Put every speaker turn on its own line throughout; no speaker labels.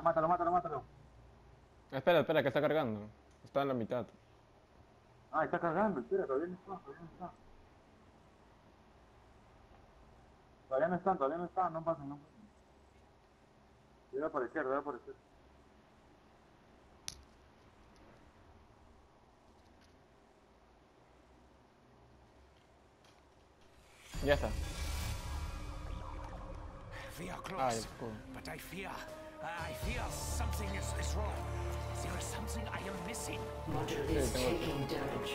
Mátalo, mátalo, mátalo.
Espera, espera, que está cargando. Está en la mitad.
Ah, está cargando, espera, todavía no está, todavía no está. Todavía no está, no pasen, no pasen. Debe aparecer, debe aparecer.
Ya está.
We are
Ah,
close,
cool.
but I fear something is wrong. There is something I am missing.
Module is taking damage.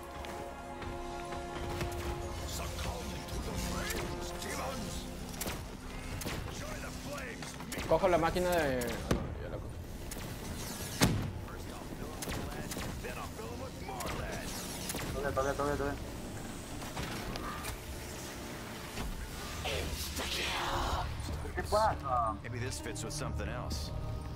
Succumb to the flames, demons! Join the flames!
Cojo la máquina de... Ah, no, ya la cogí.
First I'll fill them with lead, then I'll fill them with more lead.
Todavía. ¿Qué pasa?
Maybe this fits with something else.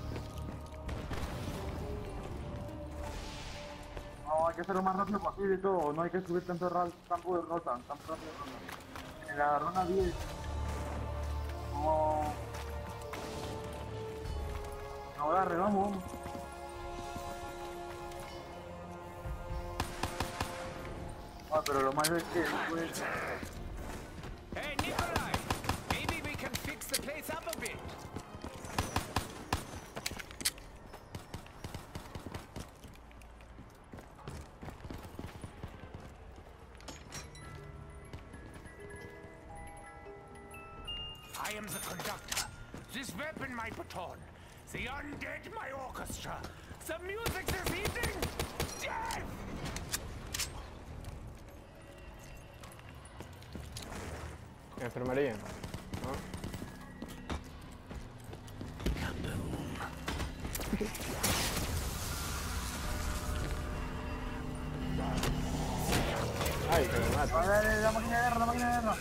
No, hay que hacer lo más rápido posible y todo. No hay que subir tanto campo de rota, tan rápido de rota. En la ronda 10. No. No agarre, vamos. Ah, pero lo malo es que pues,
Hey, Nikolai! Maybe we can fix the place up a bit. I am the conductor. This weapon my baton. The undead my orchestra. The music this evening. Death!
Enfermería. ¿No? Ay, que me mata.
dale, la máquina de guerra, la máquina de guerra.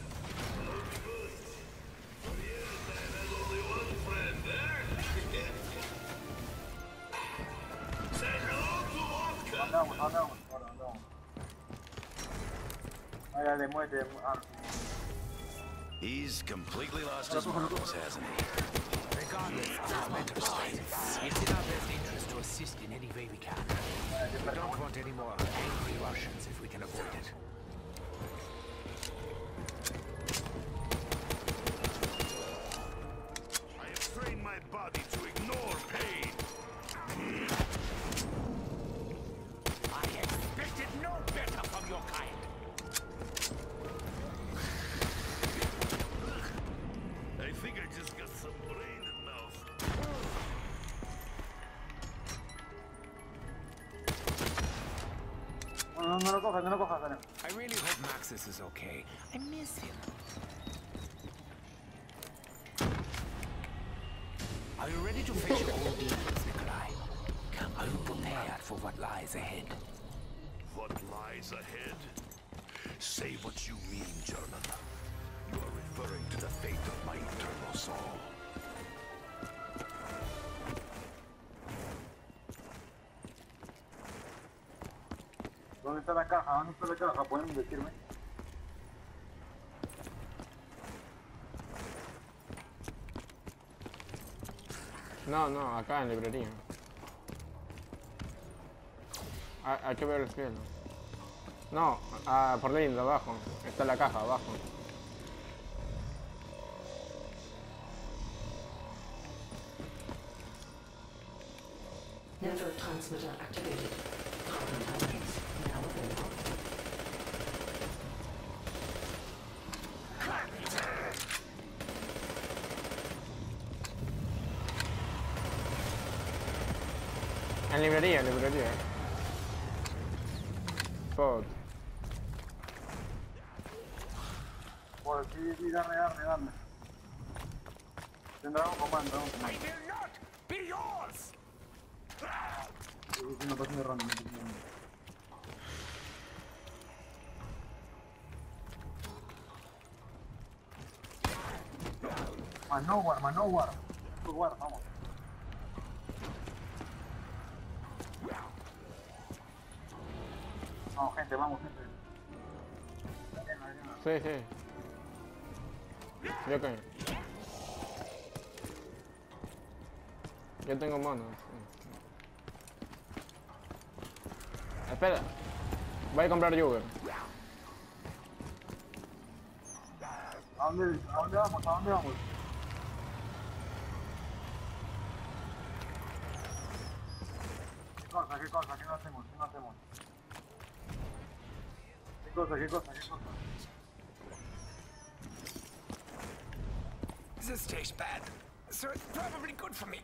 Andamos. Ay, dale, muévete. Ah,
He's completely lost his marbles, hasn't he?
Regardless of his mental state, it's in our best interest to assist in any way we can. We don't want any more angry Russians if we can avoid it.
I have trained my body to ignore pain.
I expected no better from your kind.
I think I just got some brain in mouth.
no lo cojas, dale.
I really hope Maxis is okay. I miss him. Are you ready to face your own demons, Nikolai? Are you prepared for what lies ahead?
What lies ahead? Say what you mean, German. You are referring to the fate of my eternal soul.
¿Dónde está la caja? ¿Dónde está la caja? ¿Pueden decirme?
No, acá en librería. Hay que ver el cielo. No, por lindo, abajo. Está la caja, abajo.
Network transmitter activated. Carbon atoms now available.
En librería. Pod.
Pues sí, dame. Tendrá un comando, ¿no?
I will not be yours!
Sí, no pasa de ronda, Manowar. Manowar, vamos. Vamos, gente, vamos, gente.
Sí. Yo qué. Yo tengo monos. Espera. Voy a comprar Juger.
¿A dónde vamos? ¿A dónde vamos? ¿Qué cosa? ¿Qué cosa? ¿Qué no hacemos? ¿Qué no hacemos? ¿Qué cosa? ¿Qué cosa? ¿Qué cosa?
This tastes bad, so it's probably good for me.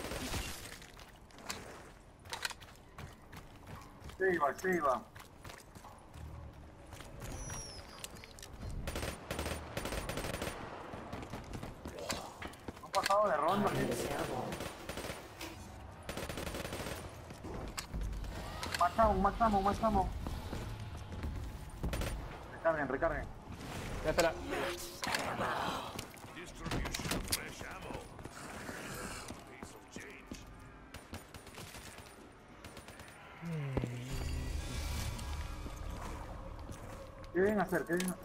Se iba, se iba. Han pasado de ronda. Machamos. Recarguen.
Ya, espera.
Distribution of fresh ammo. Pace of change.
¿Qué vienen a hacer?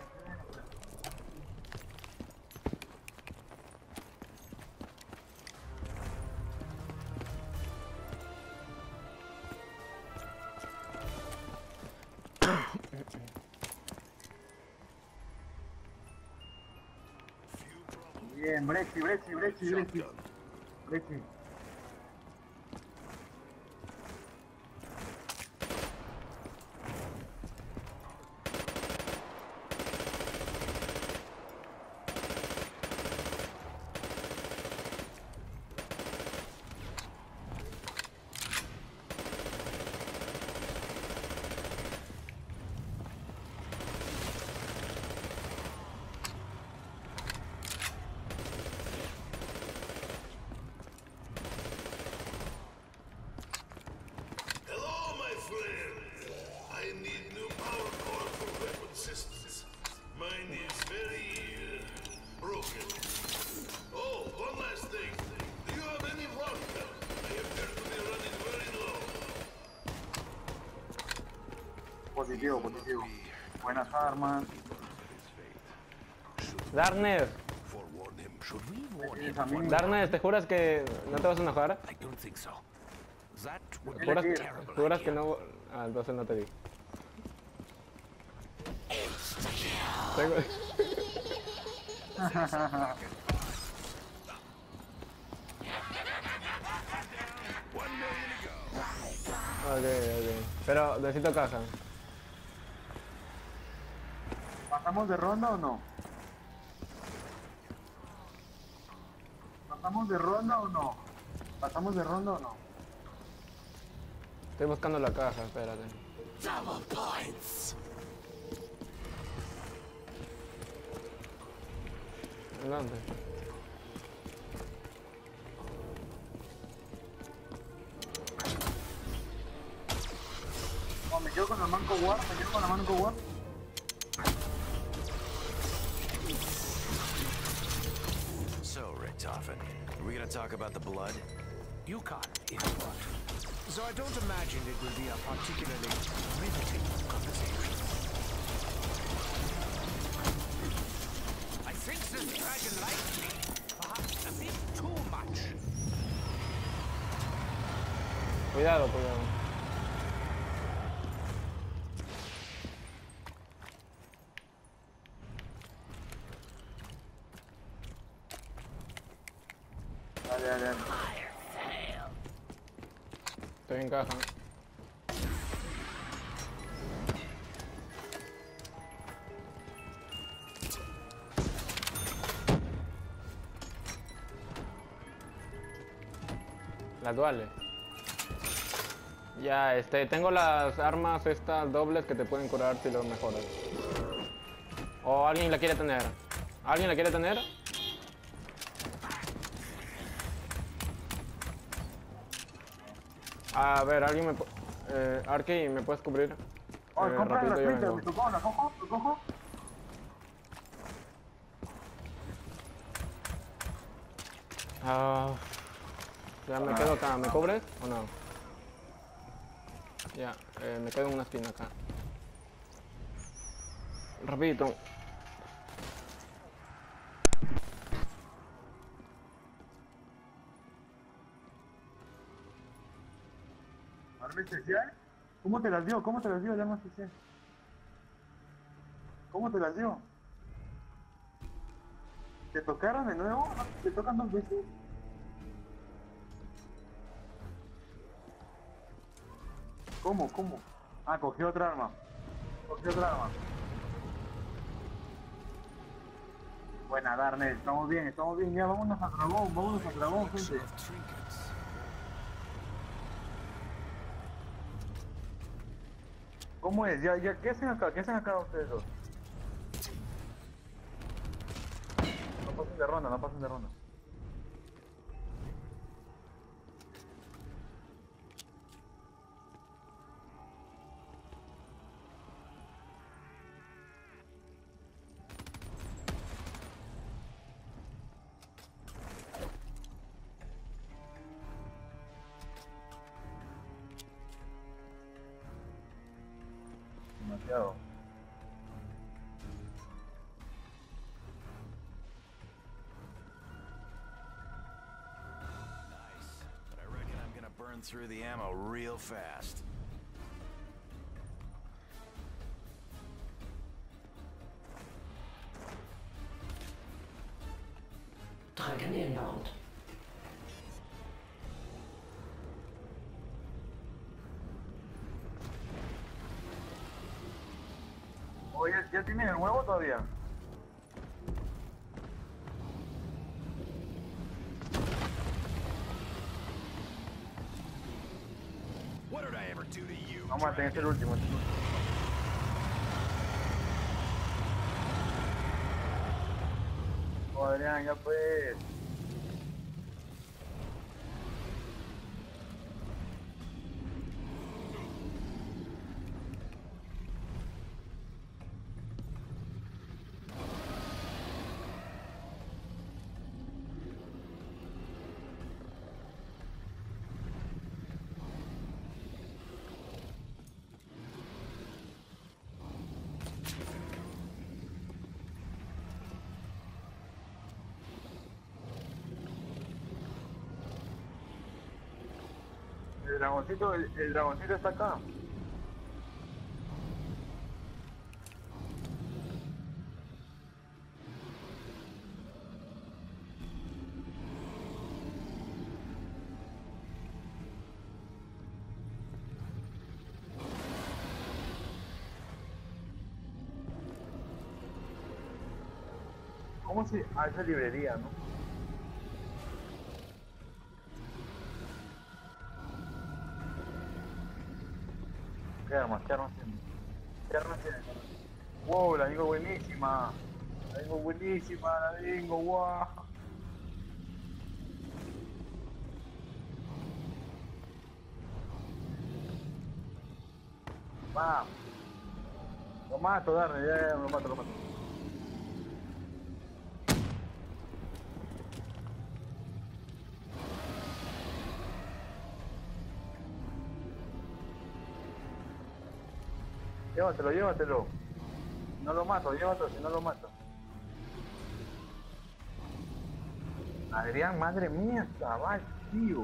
Bien, Brexi.
Hello, my friend. I need new power core for weapon systems. Mine is very broken. Oh, one last thing. Do you have any vodka? I appear to be running very low.
Positivo. Buenas armas.
Darkness.
Forewarn him.
Should we warn him?
Tienes a mí.
Darkness, ¿te juras que no te vas a enojar?
I don't think so. That would be
¿Juras,
a terrible
juras
idea.
que no? Ah, entonces no te digo. Tengo... Ok. Pero necesito caja.
¿Pasamos de ronda o no? ¿Pasamos de ronda o no?
Estoy buscando la caja, espérate.
Double points.
¿En dónde?
No, me quedo con la manco war.
So, Richtofen, are we gonna talk about the blood?
Yukon is what? So I don't imagine it will be a particularly riveting conversation. I think this dragon likes me, perhaps a bit too much.
Cuidado.
Dale.
Estoy en caja. Las duales. Ya, tengo las armas estas dobles que te pueden curar si lo mejoras. O alguien la quiere tener. ¿Alguien la quiere tener? A ver, alguien me... Arky, ¿me puedes cubrir?
Oye, compra la
Rapidito yo
Splinter,
vengo.
¿me tocó? ¿La cojo?
Ah, ya me quedo acá. ¿Me cubres o no? Ya, me quedo en una esquina acá. Rapidito.
¿Arma especial? ¿Cómo te las dio? ¿Cómo te las dio el arma especial? ¿Cómo te las dio? ¿Te tocaron de nuevo? ¿Te tocan 2 veces? ¿Cómo? ¿Cómo? Ah, cogió otra arma. Cogió otra arma. Buena, Darnell, estamos bien, ya, vámonos a Dragón, gente. ¿Cómo es? Ya, ¿qué hacen acá? ¿Qué hacen acá ustedes dos? No pasen de ronda, no pasen de ronda. Demasiado.
Nice, but I reckon I'm gonna burn through the ammo real fast.
Dragon inbound.
Oye, ¿ya tienen el huevo todavía?
What did I ever do to you?
Vamos a tener el último. Oh, Adrián, ya pues. El dragoncito está acá. ¿Cómo se...? Ah, esa librería, ¿no? ¿Qué armas tiene? ¿Qué armas tiene? Wow, la digo buenísima. La digo, wow. Va. Lo mato, Darne, ya, lo mato. Llévatelo. No lo mato, llévatelo, si no lo mato. Adrián, madre mía, chaval, tío.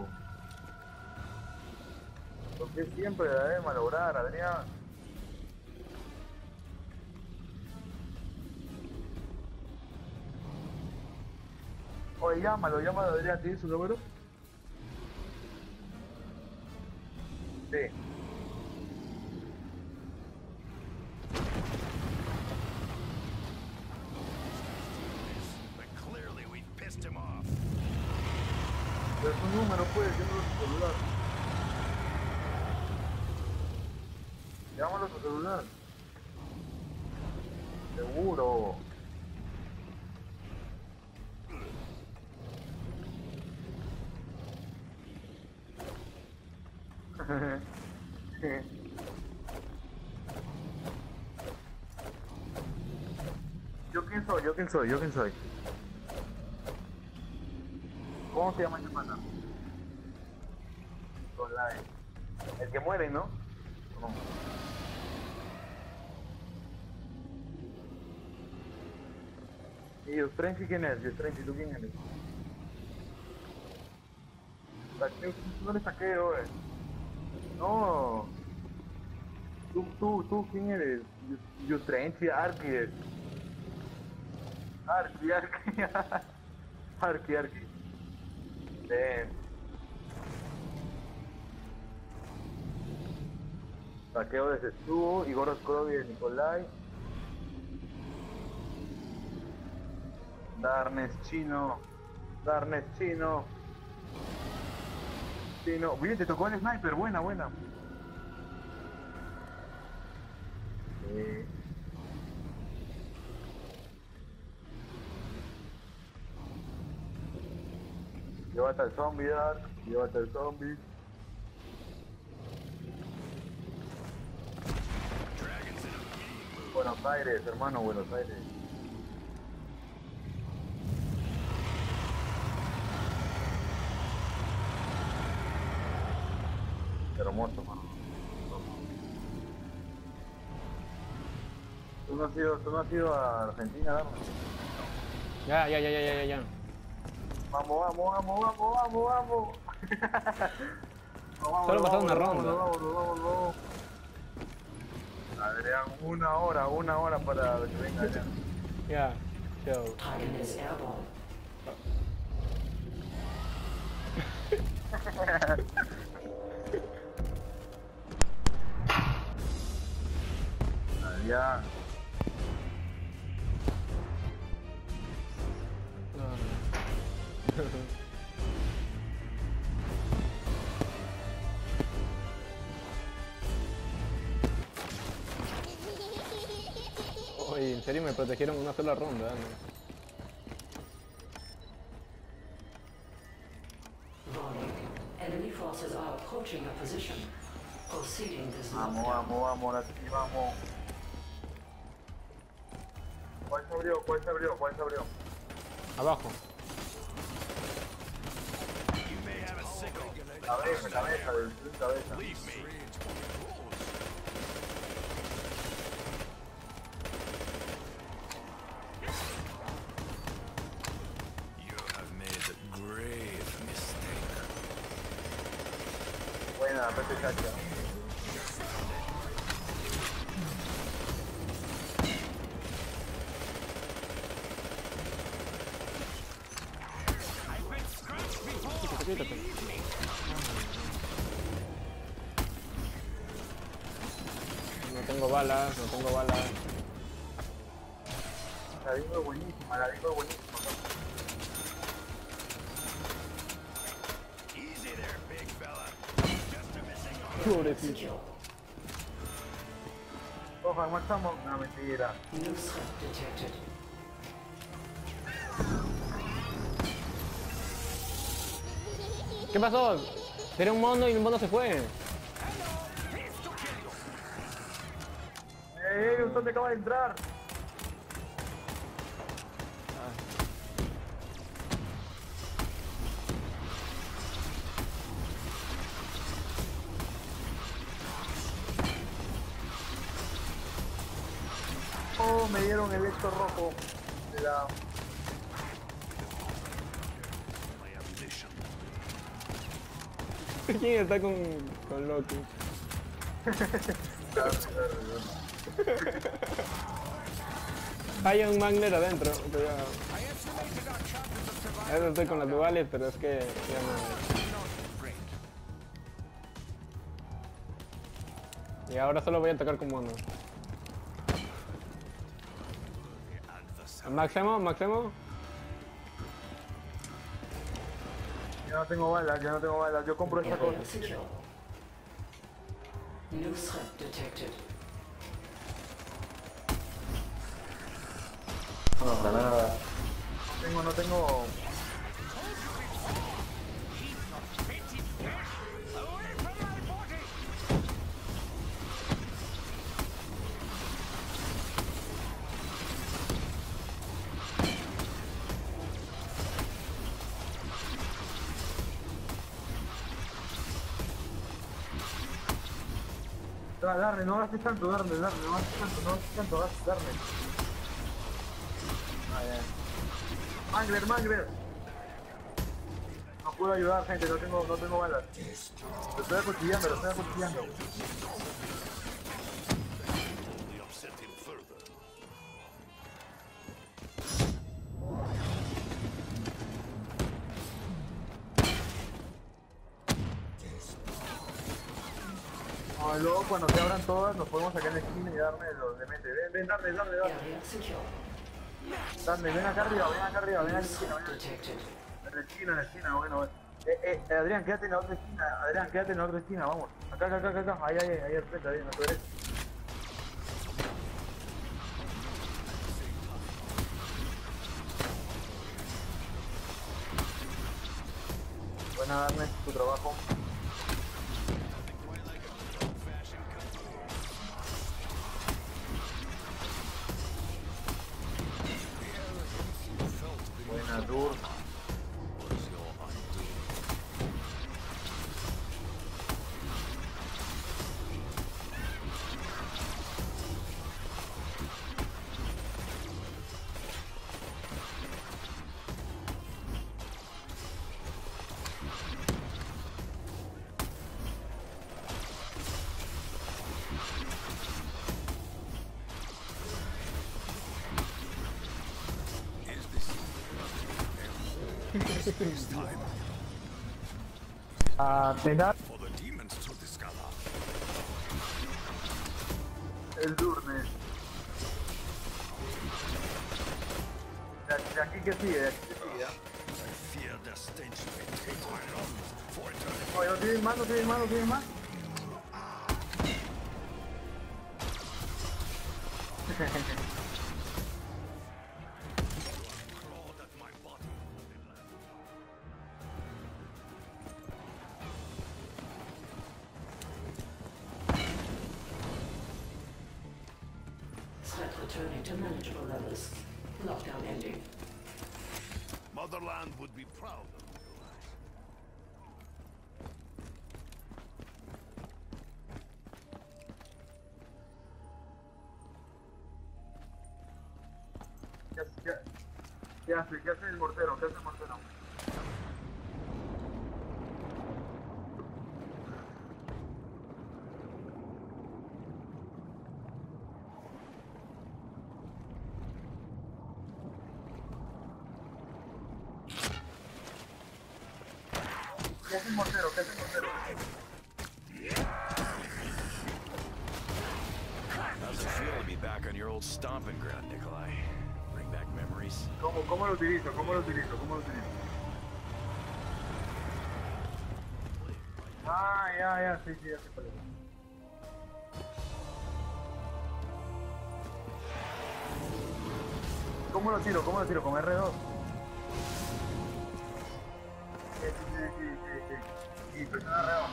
¿Por qué siempre la debe malograr, Adrián? Oye, llámalo, Adrián, ¿tienes su número? Sí.
But clearly we pissed him off.
Pero su número, pues, llámalo a su celular. Llámalo a su celular. Seguro. ¿Yo quién soy? ¿Cómo se llama ese pata? Solai. El que muere, ¿no? No. ¿Y Strange quién es? ¿Y Strange tú quién eres? No le saqué, oye. No. Tú, ¿quién eres? Yo Trenchi, Arki. Arki. Ven. Saqueo de Sestuvo, Igor Skrovi de Nikolai. Darnes chino. Oye, te tocó el sniper, buena. Llévate al zombie, Dark. Llévate al zombie. Buenos Aires, hermano, Buenos Aires. Hermoso, mano. ¿Tú no has ido a Argentina, Dark?
Ya.
Vamos.
Solo pasó una ronda.
Vamos. Adrián, una hora para que venga Adrián.
Ya, yo.
Titan is airborne.
Adrián.
Oye, en serio me protegieron una sola ronda, ¿no?
Warning. Enemy forces are approaching your position. Proceeding this
Vamos, ahora sí, vamos. ¿Cuál se abrió?
Abajo.
Cabeza.
You have made a grave mistake.
Buena, Pepe Chacha.
I've been scratched before.
Quítate. No tengo balas.
La digo es buenísima.
Easy there, big fella.
Pobrecito.
secure.
Ojo, marchamos. No, mentira.
New threat detected.
¿Qué pasó? Era un mono y el mono se fue.
¿Usted te acaba de entrar? Oh, me dieron el esto rojo de la...
¿Quién está con Loki? Hay un Mangler adentro. Cuidado. Ahora estoy con las duales, pero es que ya no. Y ahora solo voy a atacar con mono. Máximo.
Ya no tengo balas. Yo compro esta cosa.
Area secure. New threat detected.
No, granada. No tengo... Darle, no gastes tanto, darle, no gastes tanto, darle. Ah, bien. Mangler. No puedo ayudar, gente, no tengo balas. Lo estoy acuchillando,
Only upset him further.
No, y luego cuando se abran todas nos podemos sacar en la esquina y darme los demente. Ven, dame.
Area secure.
Dame, ven acá arriba, ven a la esquina,
Threat detected.
En la esquina, bueno. Adrián, quédate en la otra esquina, vamos. Acá, ahí, al frente, ahí, a tu derecha. Buena, darme tu trabajo. Buena, Dur. Penar
For the demons to discover.
el Durne. De aquí que sigue,
I fear the stench may take my lungs for eternity.
Oye, no tienen más.
Clawed at my body.
Threat returning to manageable levels. Lockdown ending.
Motherland would be proud of you.
¿Qué hace el mortero? ¿Qué hace el mortero?
How's it feel to be back on your old stomping ground, Nikolai? Bring back memories?
¿Cómo lo utilizo? Ah, ya, sí, ya sé cuál es. ¿Cómo lo tiro? ¿Con R2? Sí, presiona R2.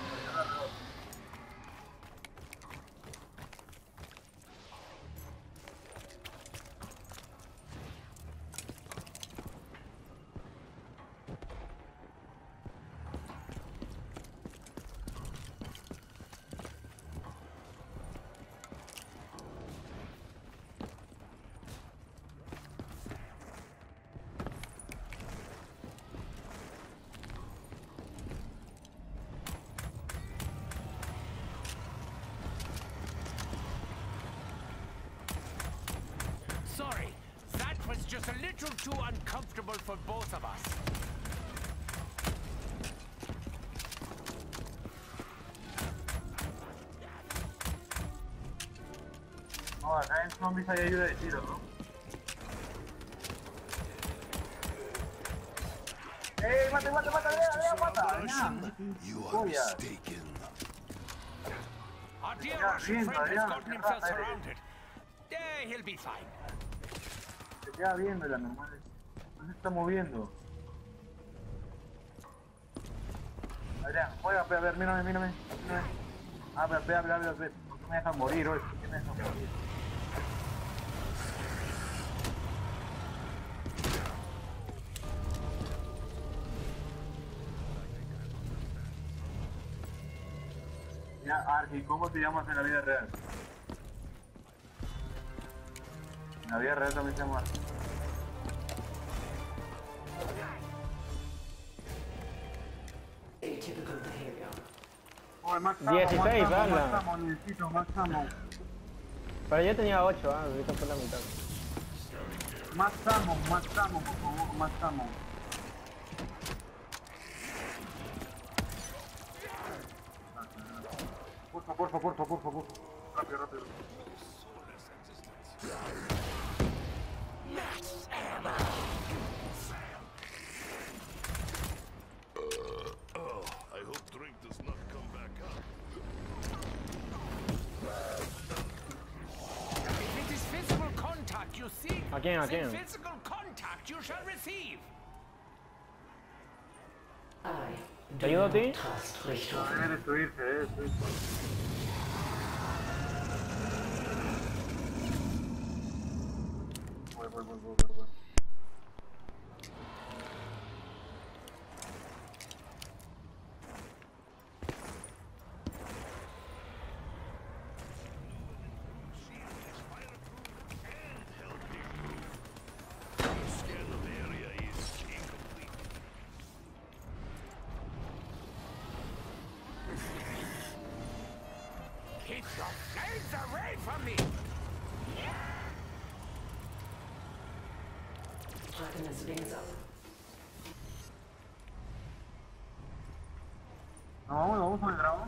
Sorry, that was just a little too uncomfortable for both of us.
No, acá en zombies hay ayuda de tiro, ¿no? ¡Ey, mata! ¡Mata!
You are mistaken.
Our dear
Yeah,
Russian
bien,
friend has
Adrián,
gotten
qué
himself
raza eres.
surrounded. He'll be fine.
Se queda viendo la normal. No se está moviendo. Adrián, juega, a ver, mírame. Ah, pero ve. ¿Por qué me dejan morir hoy? ¿Por qué me dejan morir? Ya, Argi, ¿cómo te llamas en la vida real? En la vida real también se llama Argi.
atypical behavior.
Oye, Max
16, ala.
Max Ammo, necesito Max Ammo.
Pero yo tenía 8, ahorita fue la mitad.
Max Ammo, por favor, Max Ammo. Porfa. Rápido.
I hope drink does not come back up.
If it is physical contact you seek,
¿A quién?
then physical contact you shall receive.
I
¿Te ayudo a ti?
trust Richthofen.
Debe destruirse. Voy.
Scan of the area is incomplete.
Keep your flames away from me.
Dragon's wings up.
No, vamos con el dragón.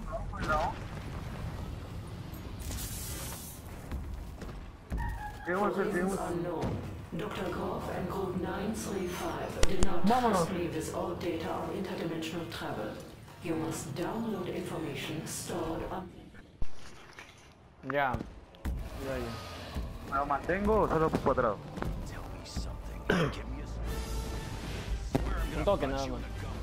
¿Qué vamos a hacer?
Reasons unknown. Dr. Groff and Group 935 did not transmit this old data on interdimensional travel. You must download information stored on...
Ya.
¿Me lo mantengo o solo cuadrado?
Tell me something. Give me a... Where I'm
Un
gonna
toque
punch
nada
you
más.
in the gumbo.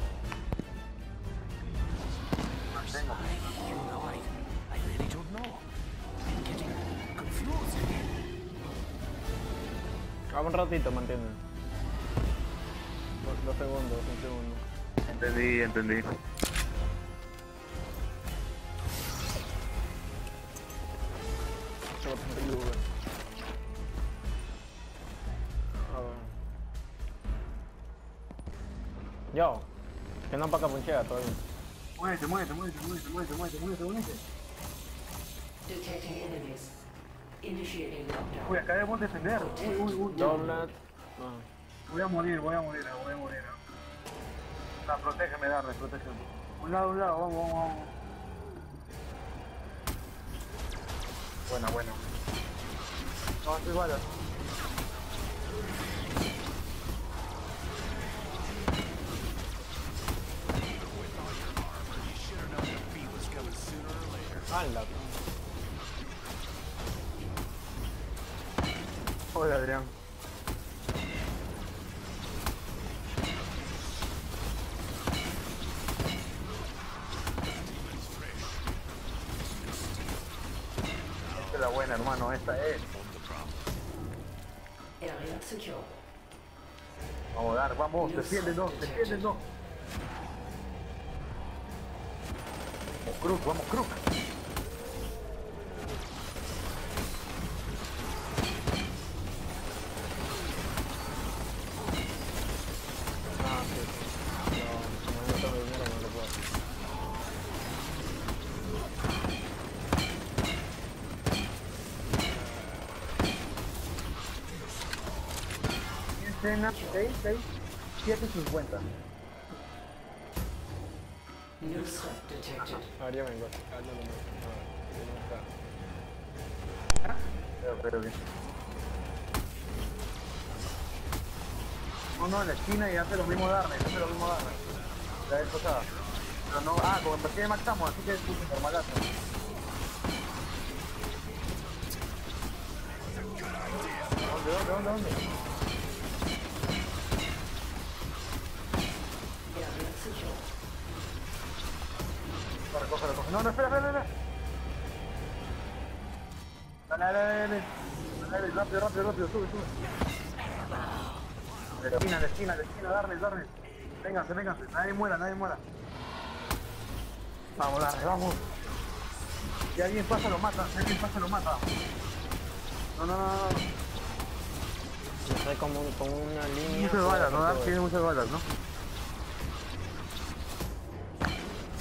You know, I really don't know. I'm getting confused again.
Un ratito, mantiene. 2 segundos, 1 segundo.
Entendí.
Yo, que no para capunchea todavía.
Muévete.
Detecting enemies. Initiating lockdown.
Uy, acá debemos defender. Uy.
Doblet.
Voy a morir. Protégeme, Darle, protégeme. Un lado, vamos. Buena. No, estoy balas.
¡Hala!
Hola, Adrián. Esta es la buena, hermano, esta es.
Area secure.
Vamos, Dar, vamos, defiéndenos. Vamos, Crook. Escena 7:50.
New threat detected.
Ahora ya vengo.
Pero bien. No, en la esquina y hace lo mismo Darne. La vez pasada. Pero no, como en partida de Maxamo, así que es puto normalazo. ¿Dónde?
Area secure.
Recoge. No, espera. Dale, rápido, sube. La esquina, Darne. Vénganse, nadie muera. Vamos, Darne, vamos. Si alguien pasa, lo mata. No.
Estoy como con una línea.
Muchas balas, ¿no? Tiene muchas balas, ¿no?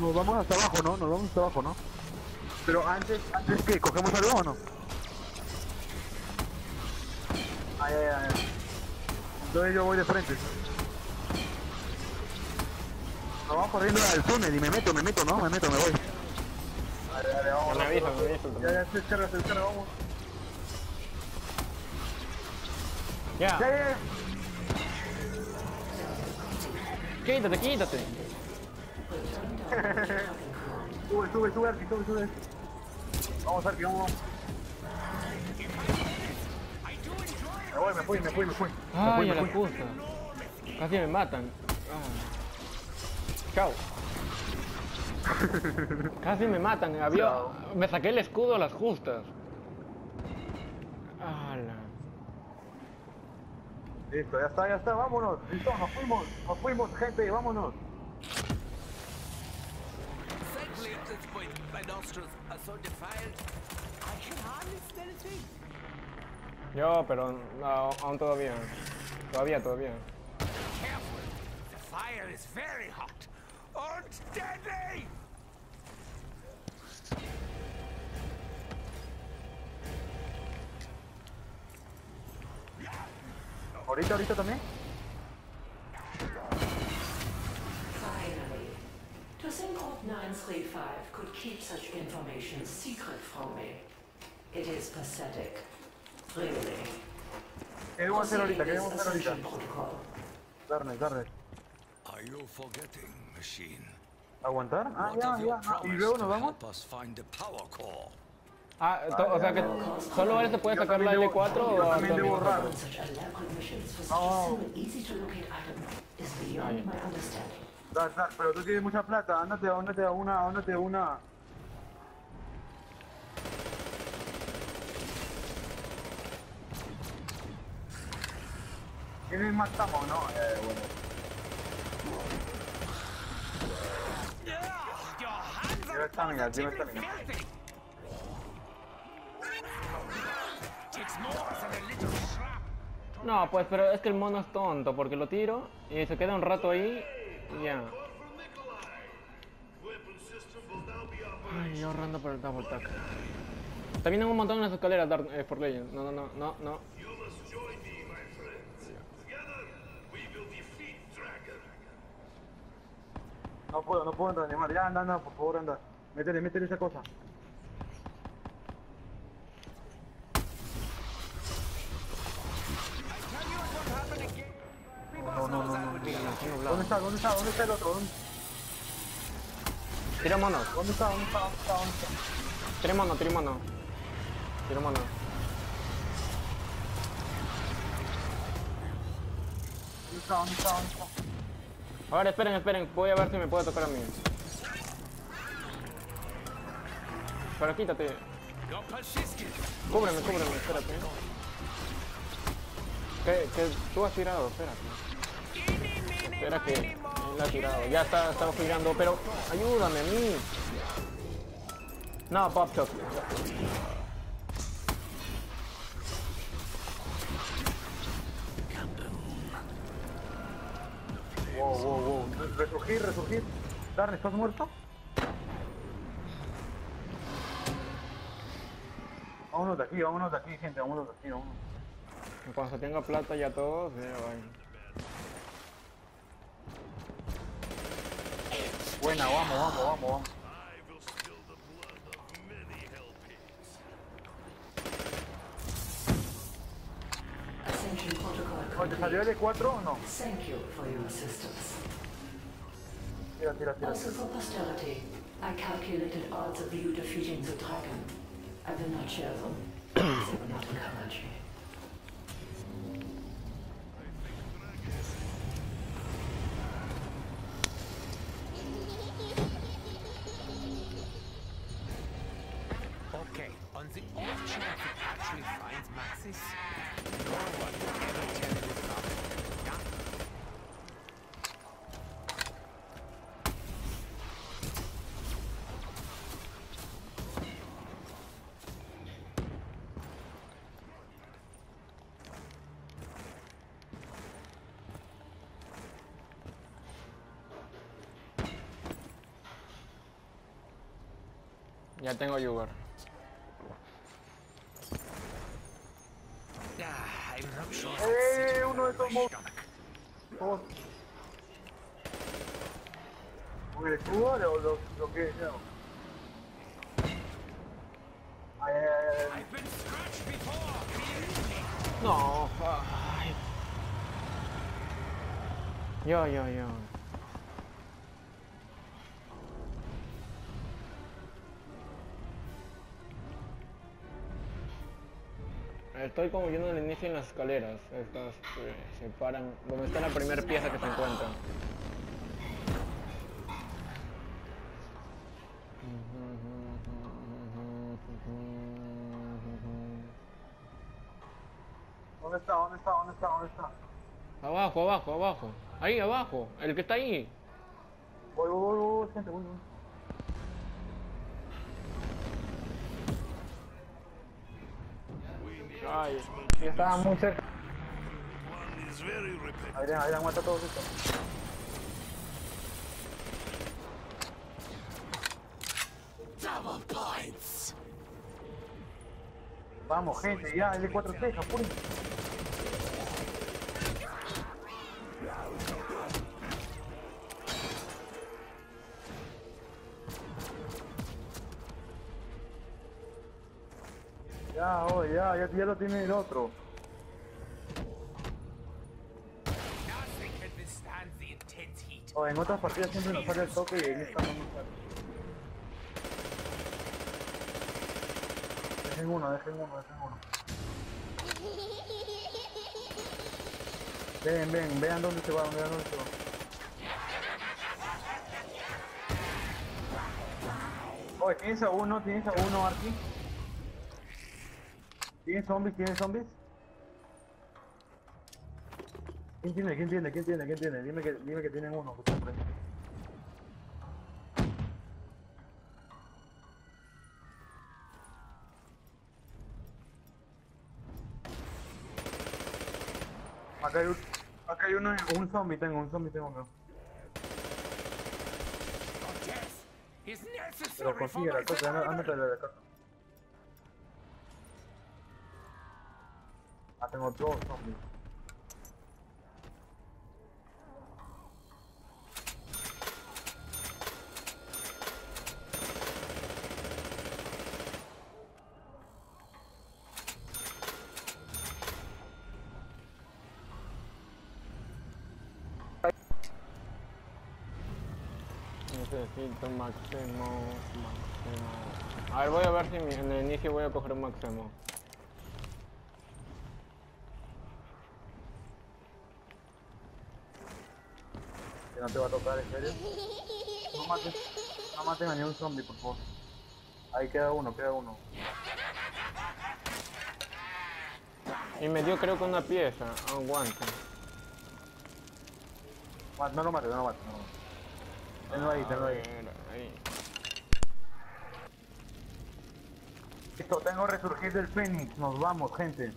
Nos vamos hasta abajo, ¿no? Nos vamos hasta abajo, ¿no? Pero antes que cogemos algo o no. Ay. Entonces yo voy de frente. Nos vamos corriendo al túnel y me meto, ¿no? Me voy. Dale, vamos.
Me avisa.
Ya, se descarga, vamos.
Ya.
Ya.
Quítate.
Sube, Arki, sube. Vamos, Arki, vamos. Me fui.
Ay, a la puta. Casi me matan. Chao. Casi me matan. Me saqué el escudo a las justas. ¡Hala!
Listo, ya está, vámonos. Listo, nos fuimos, gente, vámonos.
Thankfully, at this point, my nostrils are so defiled, I can hardly smell a thing.
Yo, pero no, aún todavía. Todavía.
Careful, the fire is very hot and deadly.
Ahorita también.
Finally. ThyssenKrupp 935 could keep such information secret from me. It is pathetic. Really.
¿Qué debemos hacer ahorita?
Ascension protocol.
Darnes.
Are you forgetting, machine?
¿Aguantar? Ah,
What of your
ya. ¿Y
promise
luego
to
nos vamos?
help us find the power core?
O sea que solo él se puede
Yo
sacar la
también
L4
debo-
o
yo
a
también debo
Tommy?
borrar.
On such elaborate missions for such
Oh.
a simple, easy to locate item is beyond my understanding.
Dar, pero tú tienes mucha plata, ándate a una. ¿Quiénes matamos, no? Bueno.
Your hands
Dime
are
estamina,
positively filthy. Takes more than a little shrap.
No, pues, pero es que el mono es tonto, porque lo tiro y se queda un rato ahí y ya. Ay, ahorrando por el double tack. También hay un montón en las escaleras, For Legend. No.
You must join me, my friends. Together, we will defeat Dragon.
No puedo entrar, animal. Ya, anda, por favor, anda. Métele esa cosa. ¿Dónde está el otro?
Tira monos.
¿Dónde está?
Tira mono.
¿Dónde está?
A ver, esperen. Voy a ver si me puede tocar a mí. Pero quítate.
You're persistent.
Cúbreme, espérate. Que tú has tirado, espérate. Espera que él ha tirado. Ya está girando, pero ayúdame a mí. No, Pop Shot.
Wow. Resurgir. Darne, ¿estás muerto? Vámonos de aquí, gente, vámonos.
Cuando se tenga plata ya todos, ya vayan.
Buena, vamos.
I will spill the blood of many hell pigs.
Ascension protocol
¿Te
complete.
salió L4 o no?
Thank you for your assistance.
Tira.
Also for posterity, I calculated odds of you defeating the dragon. I will not share them. They will not encourage you.
Okay, on the off chance it actually finds Maxis, no one will ever tell you about it. Yeah?
Ya tengo Yugar.
I'm not sure.
Uno de esos monstruos. ¿Con el escudo o lo que no? Ay, ay, ay.
I've been scratched before. Believe me.
No. Ay. Yo. Estoy como yendo al inicio en las escaleras. Estas se paran. Donde está la primera pieza que se encuentra.
¿Dónde está?
Abajo. Ahí, abajo. El que está ahí.
Voy, gente, voy.
Ay, ya estaba muy cerca.
One is very repetitive.
Adrián, aguanta todo esto.
Double points.
Vamos, gente, ya, el de 4 cejas, puri. Ya, oye, ya lo tiene el otro.
Nothing can withstand the intense heat.
O en otras partidas siempre nos sale el toque y en esta no nos sale. Dejen uno. Vean dónde se va, Oye, ¿tienes a uno, Arki? ¿Tienes zombies? ¿Quién tiene? Dime que tienen uno, que siempre. Acá hay uno, un zombie tengo, ¿no?
Death is
Pero
necessary for
consigue
my
la cosa, ándate de acá. Tengo 2 zombies.
Necesito máximo. A ver, voy a ver si en el inicio voy a coger un máximo.
Que no te va a tocar, ¿en serio? No maten a ni un zombie, por favor. Ahí queda uno.
Y me dio creo que una pieza, un guante.
No lo mates. Tenlo ahí.
Ahí.
Listo, tengo resurgir del Fénix. Nos vamos, gente.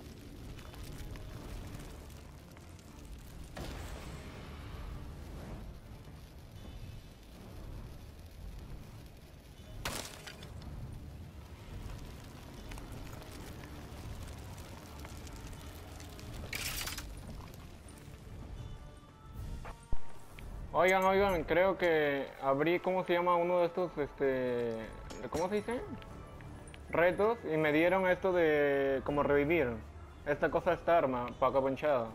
Oigan, creo que abrí, ¿cómo se llama? Uno de estos, ¿cómo se dice? Retos, y me dieron esto de como revivir. Esta arma, para ponchada.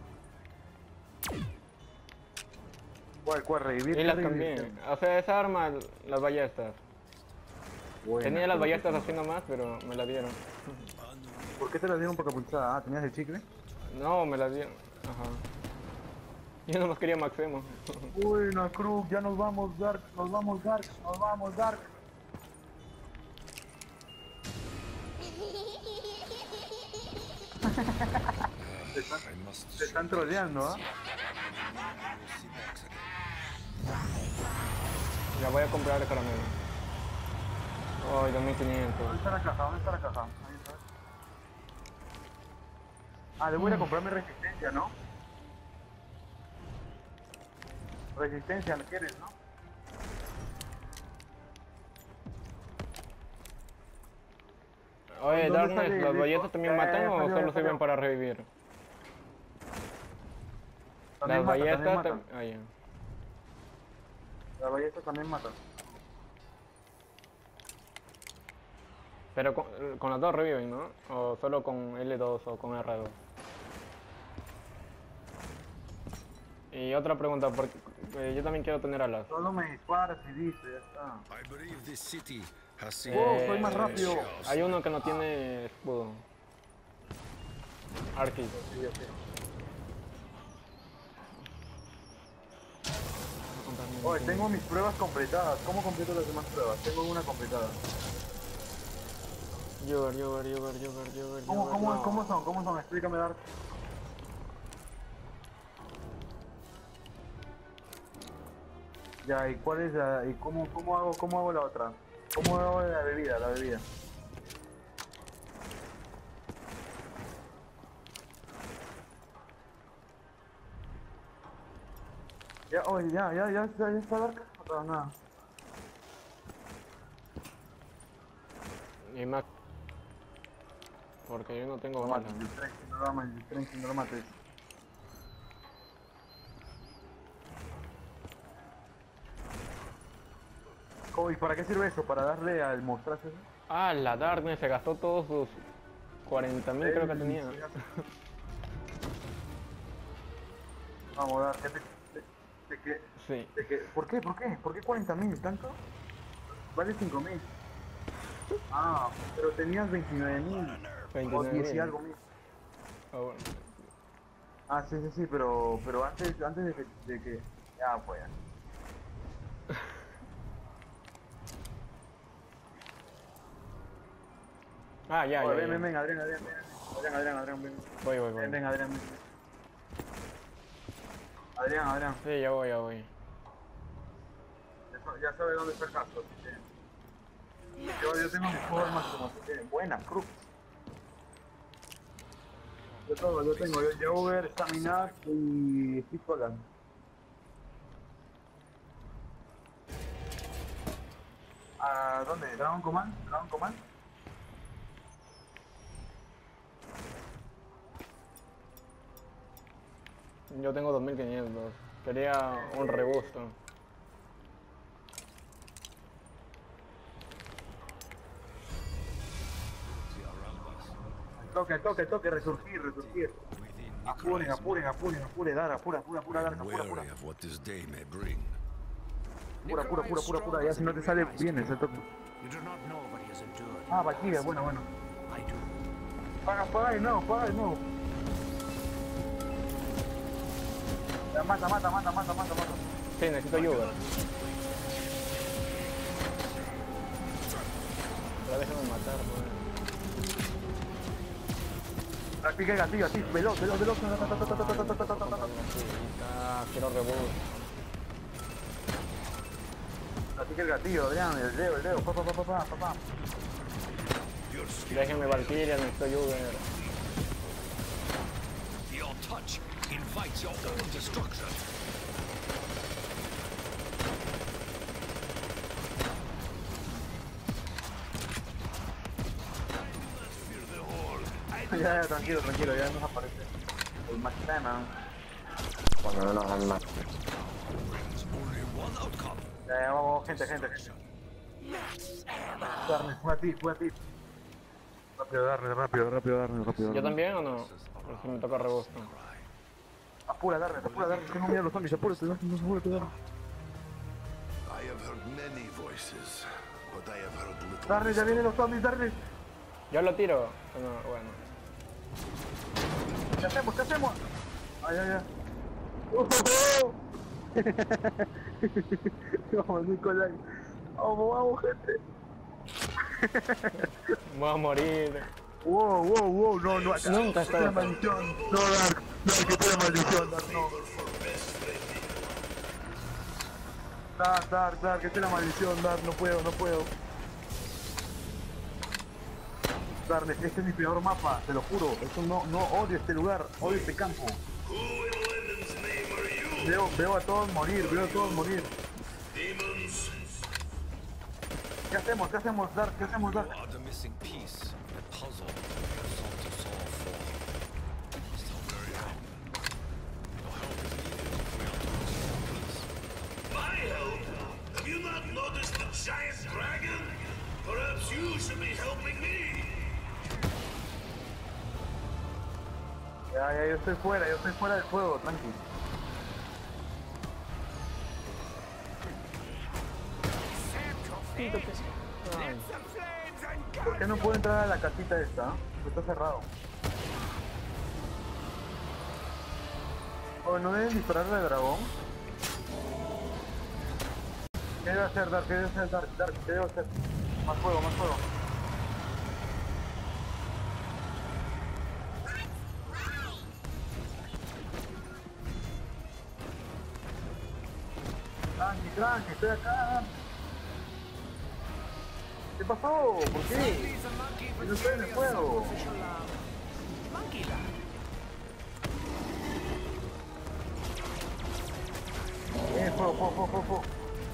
¿Cuál? Revivir.
Y las también. O sea, esa arma, las ballestas.
Buena.
Tenía las ballestas así nomás, pero me la dieron.
¿Por qué te la dieron por pulsada? ¿Tenías el chicle?
No, me la dieron. Ajá. Yo nomás quería Maxemo.
Buena, Krug, ya nos vamos, Dark. Te están troleando, ¿ah?
Ya voy a comprar el caramelo. Ay, 2500.
¿Dónde está la caja? Ahí está. Ah, debo ir a comprarme resistencia, ¿no? Resistencia, ¿la quieres, no?
Oye,
¿Dónde
Darkness,
sale
¿las
el
ballestas
disco?
también
Ya, ya,
matan
ya
o
salió,
solo
ya
sirven
salió.
para revivir?
También
Las
matan,
ballestas...
también matan.
Ah, ya.
Las ballestas también matan.
Pero con las dos reviven, ¿no? O solo con L2 o con R2. Y otra pregunta, porque yo también quiero tener alas.
Solo me disparas y listo, ya está.
I believe this city has seen
Wow, soy más rápido.
Hay uno que no tiene escudo. Arquis.
Sí, ya sé. Oye, tengo mis pruebas completadas. ¿Cómo completo las demás pruebas? Tengo una completada.
Yogar.
¿Cómo son? ¿Cómo son? Explícame, Dark. Ya, ¿y cuál es la... y cómo hago la otra? ¿Cómo hago la bebida, Ya, oye, ya está Dark. No tengo nada.
Y más. Porque yo no tengo
No
balas.
mates, el tren que no lo mates. Oh, ¿y para qué sirve eso? ¿Para darle al mostrazo?
Ah, la Darkness se gastó todos sus 40.000 creo que tenía.
Vamos a dar,
Sí.
¿Por qué 40.000? ¿Tanto? Vale 5.000. Ah, pero tenías 29.000. O 10 y
29.000.
algo mil.
Ah, bueno.
Ah, sí, pero antes de que... Ya, pues.
Ah, ya.
Ven, Adrián, ven.
Voy.
Ven, Adrián. Adrián.
Sí, ya voy.
Ya sabe dónde está el caso. así que- Yo tengo mis formas como que buena, cruz. Yo tengo, yo voy a ver Staminar y Pistola. ¿A dónde? ¿Dragon Command?
Yo tengo 2500. Quería un rebusto.
Toque, resurgir. Apuren, Dar, apura.
wary of what this day may bring.
Apura, ya si no te sale bien ese toque.
You do not know what he has endured.
Ah, Valkyria, bueno.
I do.
Paga de nuevo. Ya, mata.
Sí, necesito ayuda. Pero déjame matar, pues.
Practica el gatillo, así, veloz.
Ah, quiero reboot.
Practica el gatillo, Adrián, el dedo, pa.
Déjenme Valkyria, necesito ayuda.
Your touch invites your own destruction.
Ya, tranquilo, ya nos aparece. El Maxima.
Cuando no nos dan más.
Only one outcome.
Ya, vamos, gente. Darne, fue a ti. Rápido, Darne.
¿Yo también o no? Por si me toca rebosto.
Apura, Darne, que no mira los zombies, apúrate, Darne.
I have heard many voices, but I have heard little.
Darne, ya vienen los zombies, Darne.
Yo lo tiro. No, bueno.
¿Qué hacemos? Ay. Vamos, Nicolai. Vamos, gente.
Voy a morir.
Wow, no, acá.
Nunca
Quita la
estaba.
maldición. No, Dark, quita la maldición, Dark, no. Dark, que la maldición, Dark, no puedo. Dark, este es mi peor mapa, te lo juro. Esto no odio este lugar, odio este campo.
Who in Lennon's name are you?
Veo a todos morir.
Demons.
¿Qué hacemos, Dark?
You are the missing piece that
yo estoy fuera del juego, tranqui. ¿Por qué no puedo entrar a la casita esta? Está cerrado. Oh, ¿no deben dispararle al dragón? ¿Qué debe hacer, Dark? ¿Qué debe hacer, Dark? ¿Qué debe hacer? Más fuego, más fuego. Tranqui, estoy acá. ¿Qué pasó? ¿Por qué? Yo estoy en el juego. Fuego.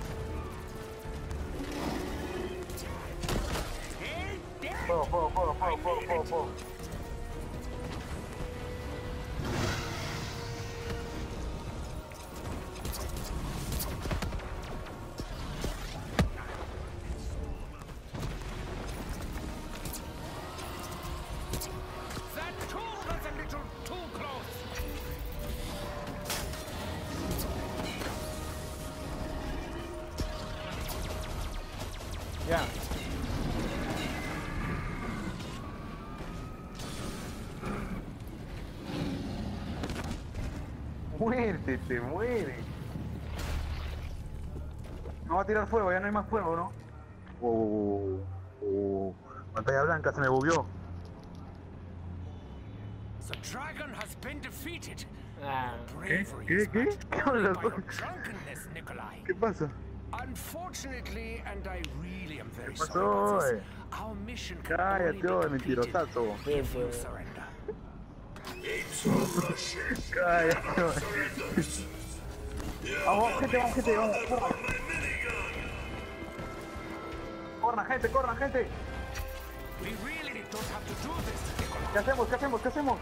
Fuego.
Ya.
Muerte, te muere. No va a tirar fuego, ya no hay más fuego, ¿no? Pantalla blanca, se me bugueó.
The dragon has been defeated.
Ah.
¿Qué hablas?
Drunkenness, Nikolai.
¿Qué pasa?
Unfortunately, and I really am very
¿Qué
sorry about
pasó?
this, our mission can only
Cállate,
be completed
mentirosazo.
if you surrender.
Cállate. Vamos, gente, vamos. Corran, gente.
We really don't have to do this, Nikolai.
¿Qué hacemos?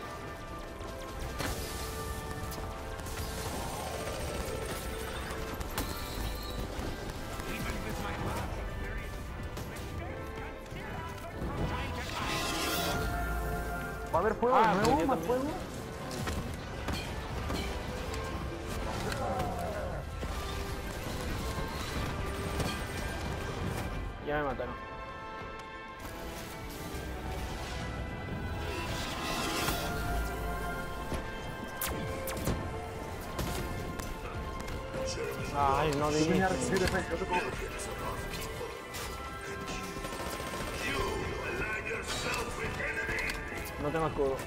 Even with my past experience, mistakes can still happen from time to time.
¿Va a haber fuego de nuevo?
yo
¿Más
también.
fuego?
Ya me mataron. Ay, no
Yo
di.
tenía que recibir defensa, no te preocupes.
No tengo escudo.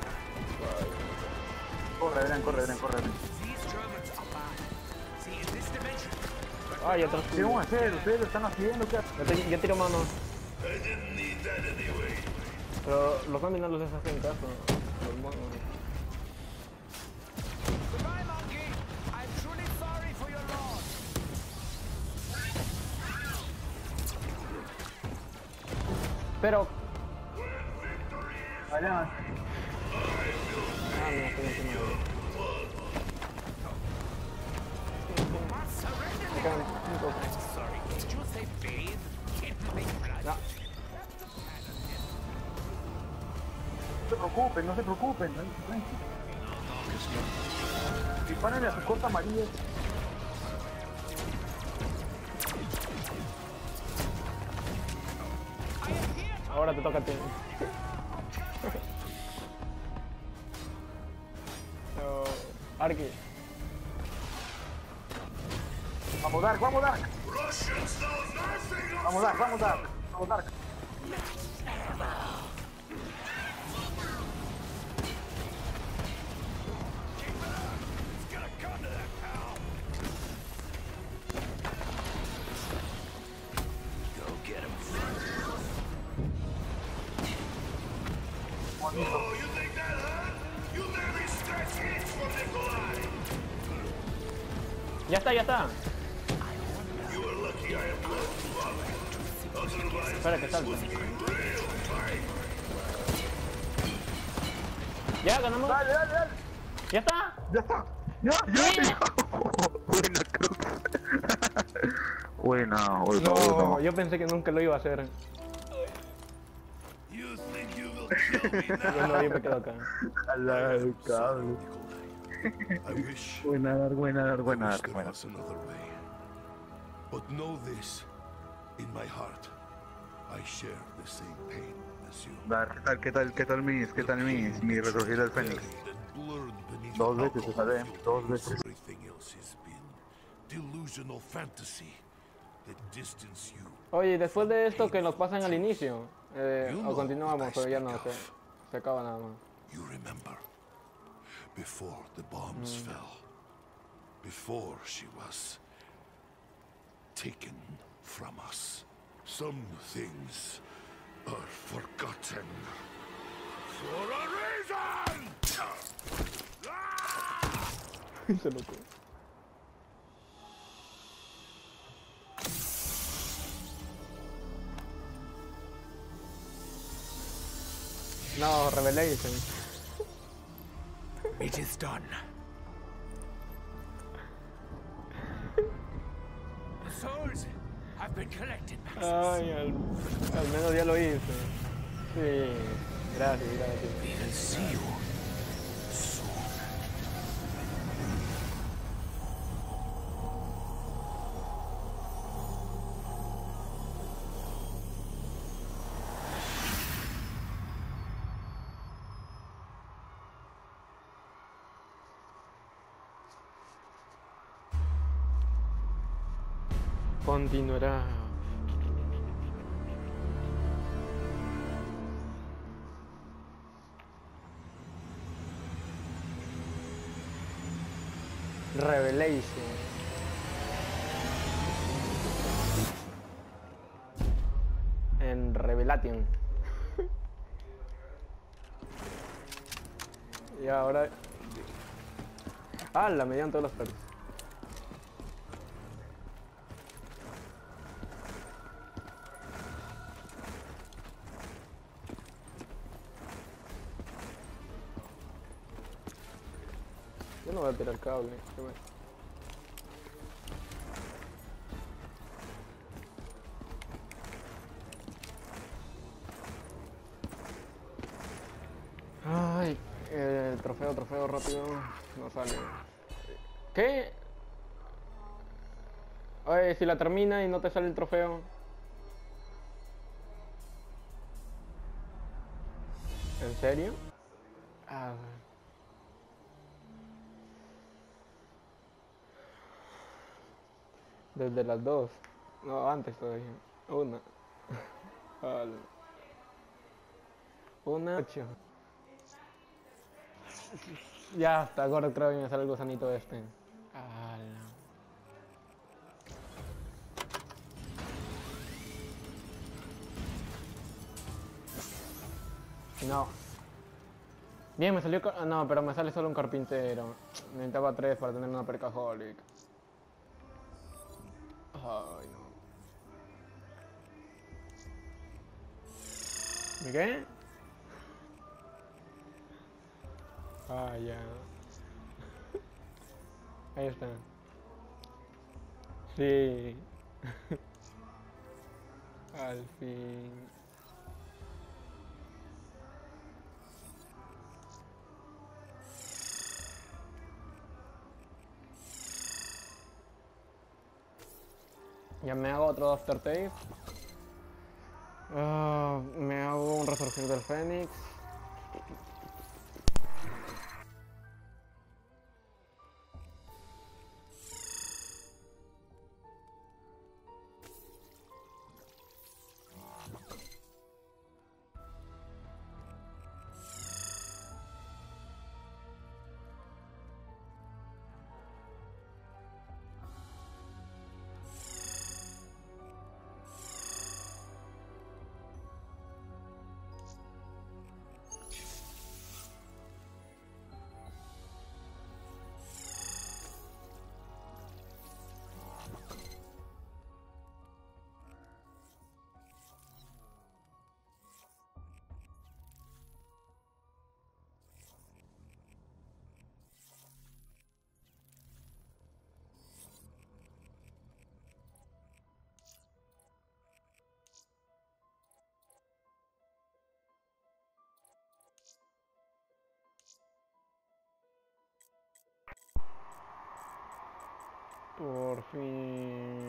Corre.
These Germans are bad. See, in this dimension,
Ay, otro
¿Qué vamos a
escudo.
hacer? Ustedes lo están haciendo, ¿qué hacen?
Yo tiro mano.
I didn't need that anyway.
Pero los zombies no los hacen caso. Los monos.
goodbye, monkey. I'm truly sorry for your loss.
Pero.
Allá.
Ah, no, estoy encima de él.
Must surrender.
Me quedan 5.
Sorry, did you say bathe in my blood?
No.
No se preocupen, tranqui. Dispárenle a su corta amarilla.
Ahora te toca a ti. Arki.
Vamos, Dark.
Russians know nothing of
Vamos, Dark.
Go get him.
Oh, you think that hurt? You barely scratch hits for Nikolai.
Ya está.
You are lucky I am close to Valley. Otherwise,
Espera que
this
salte.
would be real tight.
Ya, ganamos.
Dale.
Ya está.
Ya está. Buena cruz. Buena.
No, yo pensé que nunca lo iba a hacer.
You think you will
Yo no, yo me quedo acá.
Al lado del cable.
I wish
Buena dar, buena dar,
there
buena
was
dar. Buena.
another way. But know this, in my heart, I share the same pain as you.
Dar, ¿qué tal mi resurgir del Fénix? Dos veces se sale, dos veces.
Everything else has been delusional fantasy that distance you.
Oye, después de esto que nos pasan al inicio, o continuamos, pero ya no, se acaba nada más.
You remember, before the bombs fell, before she was taken from us, some things are forgotten for a reason!
Se loco. No, Revelation.
It is done. The souls have been collected, Max.
Ay, al menos ya lo hice. Sí, gracias, gracias.
We will see you soon.
Continuará. Revelation. En Revelation. Y ahora... Ah, me dieron todos los perros. Yo no voy a tirar cable. Ay, trofeo rápido. No sale. ¿Qué? Oye, si la termina y no te sale el trofeo. ¿En serio? Ah. Desde las 2. No, antes todavía. Una. Una 8. Ya está, ahora creo que me sale el gusanito este. No. Bien, me salió... No, pero me sale solo un carpintero. Necesitaba 3 para tener una percaholic. Ay, no. ¿Y qué? Ah, ya. Ahí está. Sí. Al fin. Ya me hago otro aftertaste. Me hago un resurgir del Fénix. Por fin.